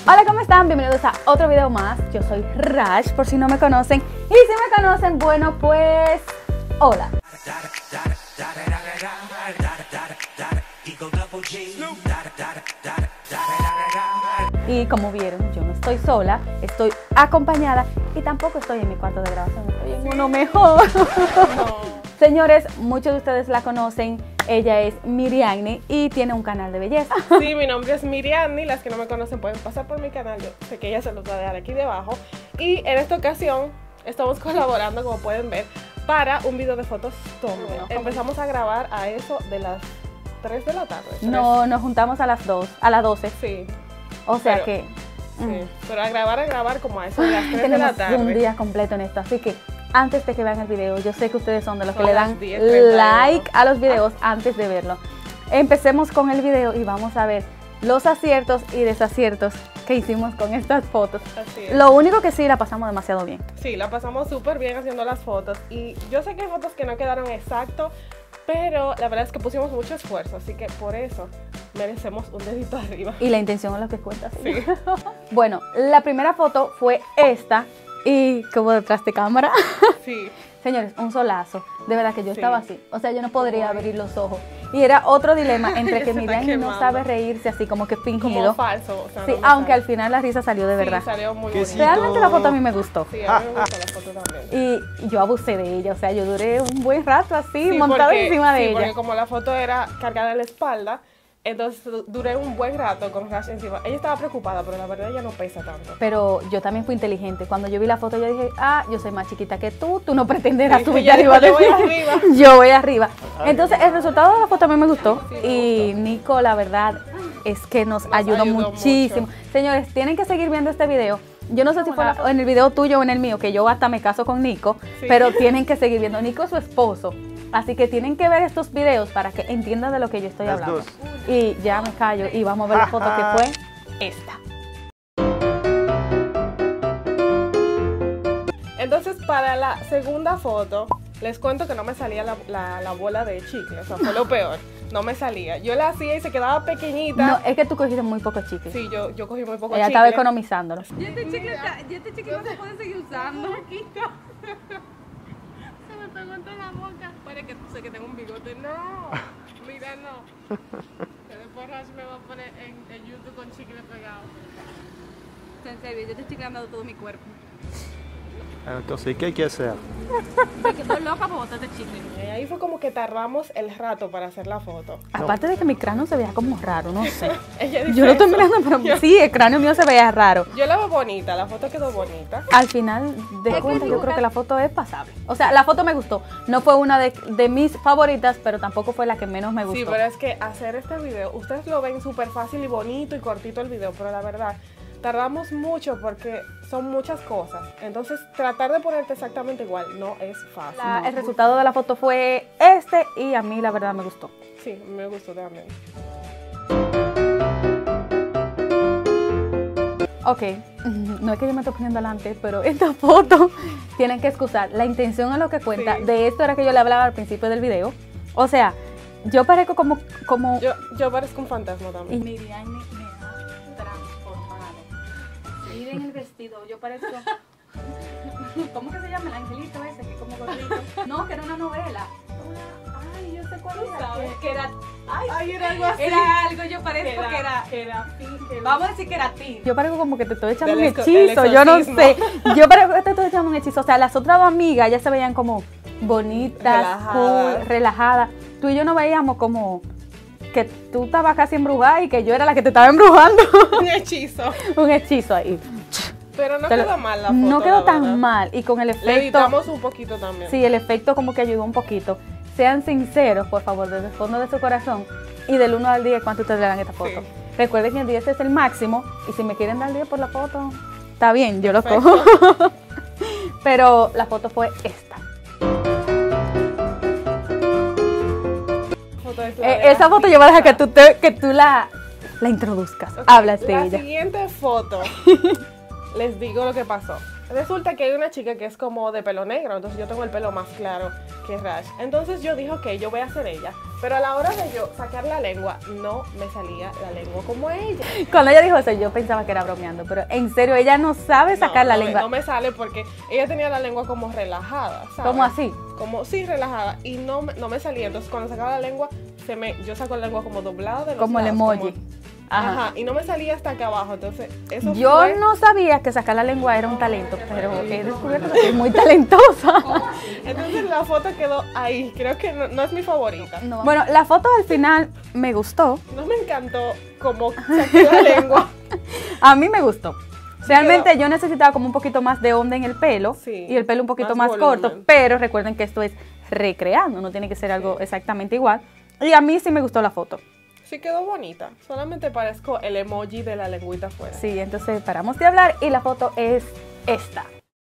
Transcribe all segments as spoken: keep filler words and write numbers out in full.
Hola, ¿cómo están? Bienvenidos a otro video más. Yo soy Rash, por si no me conocen. Y si me conocen, bueno, pues... hola. Y como vieron, yo no estoy sola, estoy acompañada y tampoco estoy en mi cuarto de grabación, estoy en uno mejor. No. Señores, muchos de ustedes la conocen. Ella es Mirianny y tiene un canal de belleza. Sí, mi nombre es Mirianny. Las que no me conocen pueden pasar por mi canal. Yo sé que ella se los va a dejar aquí debajo. Y en esta ocasión estamos colaborando, como pueden ver, para un video de fotos donde bueno, empezamos a grabar a eso de las tres de la tarde. tres. No, nos juntamos a las dos, a las doce. Sí. O sea pero, que... Sí, mm. pero a grabar, a grabar como a eso de las tres de la tarde. Tenemos un día completo en esto, así que... antes de que vean el video, yo sé que ustedes son de los son que le dan diez, treinta like a los videos antes de verlo. Empecemos con el video y vamos a ver los aciertos y desaciertos que hicimos con estas fotos. Así es. Lo único que sí, la pasamos demasiado bien. Sí, la pasamos súper bien haciendo las fotos. Y yo sé que hay fotos que no quedaron exacto, pero la verdad es que pusimos mucho esfuerzo, así que por eso merecemos un dedito arriba. Y la intención es lo que cuenta. ¿Sí? Sí. Bueno, la primera foto fue esta. Y como detrás de cámara. Sí. Señores, un solazo. De verdad que yo Sí. estaba así. O sea, yo no podría abrir los ojos. Y era otro dilema entre que Se está Mirianny no quemando. sabe reírse así como que fingido. Como falso. O sea, Sí, no me aunque sale. al final la risa salió de verdad. Sí, salió muy Que bonito. sí. Realmente la foto a mí me gustó. Sí, a mí me gusta la foto también. Y yo abusé de ella. O sea, yo duré un buen rato así, Sí, montada porque- encima de sí, ella. porque como la foto era cargada en la espalda, entonces duré un buen rato con Rash encima. Ella estaba preocupada, pero la verdad ella no pesa tanto. Pero yo también fui inteligente. Cuando yo vi la foto, yo dije, ah, yo soy más chiquita que tú, tú no pretenderás Sí, subir ella arriba de dijo, mí. yo voy arriba. Yo voy arriba. Entonces, el resultado de la foto a mí me gustó. Y Nico, la verdad, es que nos, Nos ayudó, ayudó muchísimo. mucho. Señores, tienen que seguir viendo este video. Yo no sé si fue la- en el video tuyo o en el mío, que yo hasta me caso con Nico, Sí. pero tienen que seguir viendo. Nico es su esposo. Así que tienen que ver estos videos para que entiendan de lo que yo estoy Las hablando. dos. Y ya me callo y vamos a ver la foto que fue esta. Entonces, para la segunda foto, les cuento que no me salía la, la, la bola de chicle. O sea, fue lo peor. No me salía. Yo la hacía y se quedaba pequeñita. No, es que tú cogiste muy poco chicle. Sí, yo, yo cogí muy poco Ella chicle. estaba economizándolo. Y este chicle, está- y este chicle no se puede seguir usando. Se me pegó en toda la boca. Puede que sé que tengo un bigote. No, mira, no. Que después Rash me va a poner en, en YouTube con chicle pegado. En serio, yo estoy chicleando todo mi cuerpo. Entonces, ¿qué hay que hacer? Me quedo loca por botar este chicle. Y ahí fue como que tardamos el rato para hacer la foto. Aparte de que mi cráneo se veía como raro, no sé. Ella dice Yo lo estoy eso. mirando, pero Yo- sí, el cráneo mío se veía raro. Yo la veo bonita, la foto quedó bonita. Al final de cuentas, yo creo que la foto es pasable. O sea, la foto me gustó. No fue una de, de mis favoritas, pero tampoco fue la que menos me gustó. Sí, pero es que hacer este video, ustedes lo ven súper fácil y bonito y cortito el video, pero la verdad, tardamos mucho porque son muchas cosas. Entonces, tratar de ponerte exactamente igual no es fácil. La- No. el resultado de la foto fue este y a mí la verdad me gustó. Sí, me gustó también. Ok, no es que yo me estoy poniendo delante, pero esta foto tienen que excusar. La intención es lo que cuenta. Sí. De esto era que yo le hablaba al principio del video. O sea, yo parezco como... como Yo, yo parezco un fantasma también. Mirianny me ha transformado. Miren el vestido, yo parezco... ¿Cómo que se llama el angelito ese? Que es como gordito. No, que era una novela. Una- Ay, yo sé cuál era. sabes? Que, que era... Ay, Ay, era algo así. Era algo, yo parezco que era. Era Vamos a decir que era ti. yo parezco como que te estoy echando Del un exo- hechizo, del yo no exorcismo. sé. Yo parezco que te estoy echando un hechizo. O sea, las otras dos amigas ya se veían como bonitas, Relajadas. cool, relajadas. Tú y yo nos veíamos como que tú estabas casi embrujada y que yo era la que te estaba embrujando. un hechizo. Un hechizo ahí. Pero no Te lo- quedó mal la foto. No quedó la tan verdad. mal. Y con el Le efecto... editamos un poquito también. Sí, el efecto como que ayudó un poquito. Sean sinceros, por favor, desde el fondo de su corazón. Y del uno al diez, ¿cuánto ustedes le dan a esta foto? Sí. Recuerden que el diez es el máximo. Y si me quieren dar diez por la foto, está bien, yo lo Perfecto. cojo. Pero la foto fue esta. Foto es la Eh, de esa la foto yo voy a dejar que pizza. tú, te- que tú la, la introduzcas. Ok, Hablas de la ella. siguiente foto, les digo lo que pasó. resulta que hay una chica que es como de pelo negro, entonces yo tengo el pelo más claro que Rash. Entonces yo dije, ok, yo voy a ser ella. Pero a la hora de yo sacar la lengua, no me salía la lengua como ella. Cuando ella dijo eso, yo pensaba que era bromeando, pero en serio, ella no sabe sacar no, la no, lengua. No me sale porque ella tenía la lengua como relajada, ¿sabes? ¿Cómo así? Como, sí, relajada. Y no, me- no me salía. Entonces cuando sacaba la lengua, se me, yo saco la lengua como doblada de los Como el lados, emoji. como- Ajá. Ajá. Y no me salía hasta acá abajo. Entonces, eso Yo fue... no sabía que sacar la lengua era un talento, pero he descubierto que soy muy talentosa. Entonces la foto quedó ahí. Creo que no, no es mi favorita. No. Bueno, la foto al final me gustó. No me encantó como saqué la lengua. A mí me gustó. Realmente quedó- yo necesitaba como un poquito más de onda en el pelo Sí, y el pelo un poquito más más, corto, volumen. pero recuerden que esto es recreando, no tiene que ser algo exactamente igual. Y a mí sí me gustó la foto. Sí quedó bonita. Solamente parezco el emoji de la lengüita afuera. Sí, entonces paramos de hablar y la foto es esta.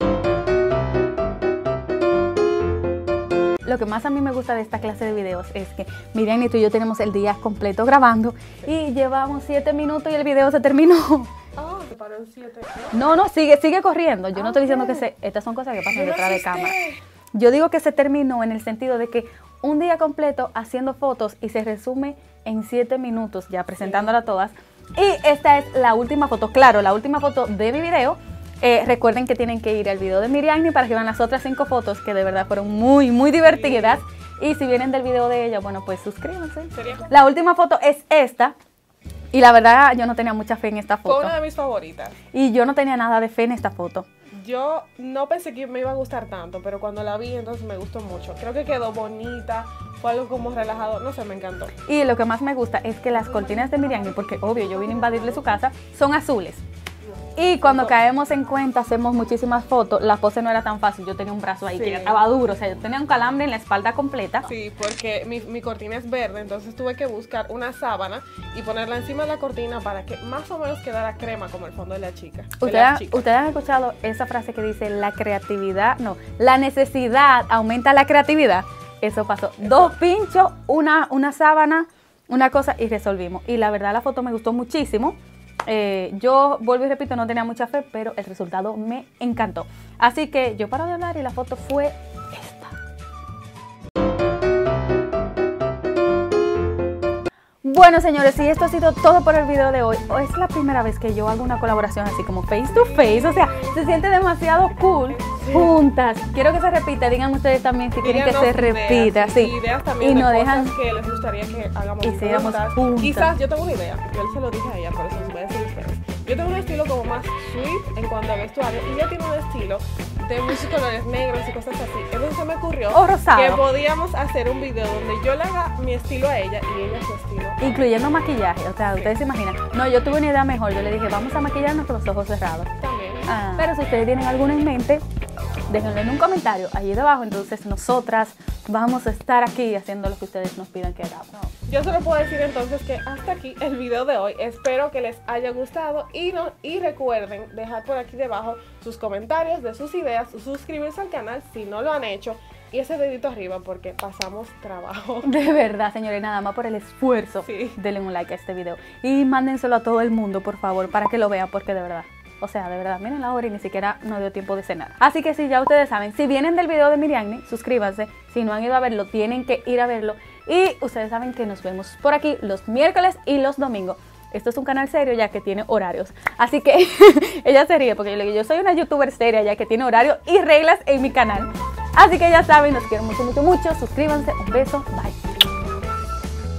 Lo que más a mí me gusta de esta clase de videos es que Miriam y tú y yo tenemos el día completo grabando y llevamos siete minutos y el video se terminó. Ah, se paró en siete. No, no, sigue, sigue corriendo. Yo no estoy diciendo que Ok. se... Estas son cosas que pasan Yo me detrás de asusté. cámara. Yo digo que se terminó en el sentido de que un día completo haciendo fotos y se resume en siete minutos ya presentándola todas. Y esta es la última foto, claro, la última foto de mi video. Eh, recuerden que tienen que ir al video de Miriam para que vean las otras cinco fotos que de verdad fueron muy, muy divertidas. Y si vienen del video de ella, bueno, pues suscríbanse. Sería- La última foto es esta. Y la verdad, yo no tenía mucha fe en esta Fue foto. una de mis favoritas. Y yo no tenía nada de fe en esta foto. Yo no pensé que me iba a gustar tanto, pero cuando la vi entonces me gustó mucho. Creo que quedó bonita, fue algo como relajado, no sé, me encantó. Y lo que más me gusta es que las cortinas de Miriam, porque obvio yo vine a invadirle su casa, son azules. Y cuando caemos en cuenta, hacemos muchísimas fotos, la pose no era tan fácil, yo tenía un brazo ahí Sí. que ya estaba duro, o sea, yo tenía un calambre en la espalda completa. Sí, porque mi, mi cortina es verde, entonces tuve que buscar una sábana y ponerla encima de la cortina para que más o menos quedara crema como el fondo de la chica. de ¿Ustedes, las han- chicas. ustedes han escuchado esa frase que dice la creatividad, no, la necesidad aumenta la creatividad? Eso pasó. Dos pinchos, una, una sábana, una cosa y resolvimos. Y la verdad la foto me gustó muchísimo. Eh, yo vuelvo y repito, no tenía mucha fe, pero el resultado me encantó. Así que yo paro de hablar y la foto fue esta. Bueno, señores, y esto ha sido todo por el video de hoy. Es la primera vez que yo hago una colaboración así como face to face, o sea, se siente demasiado cool juntas. Quiero que se repita, digan ustedes también si quieren que Díganos se repita, ideas, sí. ideas también Y de nos cosas dejan que les gustaría que hagamos hiciéramos juntas. juntas. Quizás yo tengo una idea, yo se lo dije a ella, por eso les voy a decir a ustedes. Yo tengo un estilo como más sweet en cuanto a vestuario y ella tiene un estilo de muchos colores negros y cosas así. Entonces se me ocurrió O rosado. que podíamos hacer un video donde yo le haga mi estilo a ella y ella su estilo. Incluyendo maquillaje, o sea, ustedes se imaginan. No, yo tuve una idea mejor, yo le dije, vamos a maquillarnos con los ojos cerrados. También. Ah, pero si ustedes tienen alguna en mente, déjenlo en un comentario allí debajo, entonces nosotras vamos a estar aquí haciendo lo que ustedes nos pidan que hagamos. Yo solo puedo decir entonces que hasta aquí el video de hoy. Espero que les haya gustado y, no, y recuerden dejar por aquí debajo sus comentarios de sus ideas, suscribirse al canal si no lo han hecho y ese dedito arriba porque pasamos trabajo. De verdad, señores, nada más por el esfuerzo, Sí. denle un like a este video y mándenselo a todo el mundo, por favor, para que lo vean, porque de verdad, o sea, de verdad, miren la hora y ni siquiera nos dio tiempo de cenar. Así que si ya ustedes saben, si vienen del video de Miriam, suscríbanse, si no han ido a verlo, tienen que ir a verlo y ustedes saben que nos vemos por aquí los miércoles y los domingos. Esto es un canal serio ya que tiene horarios. Así que ella se ríe porque yo le digo, yo soy una youtuber seria ya que tiene horario y reglas en mi canal. Así que ya saben, los quiero mucho, mucho, mucho. Suscríbanse. Un beso. Bye.